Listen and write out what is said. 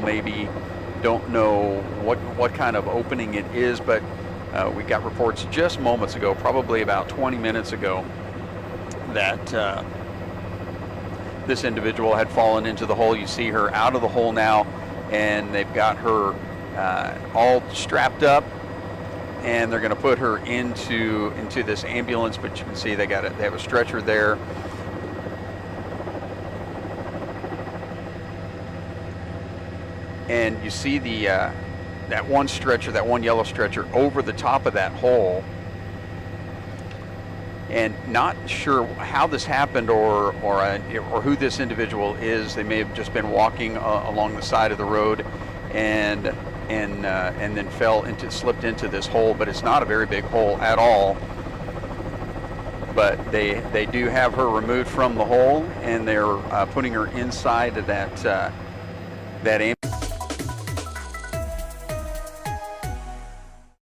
maybe don't know what kind of opening it is, but we got reports just moments ago, probably about 20 minutes ago, that this individual had fallen into the hole. You see her out of the hole now, and they've got her all strapped up, and they're going to put her into this ambulance. But you can see they have a stretcher there. And you see that one stretcher, that one yellow stretcher, over the top of that hole. And not sure how this happened or who this individual is. They may have just been walking along the side of the road and then slipped into this hole. But it's not a very big hole at all. But they do have her removed from the hole, and they're putting her inside of that ambulance.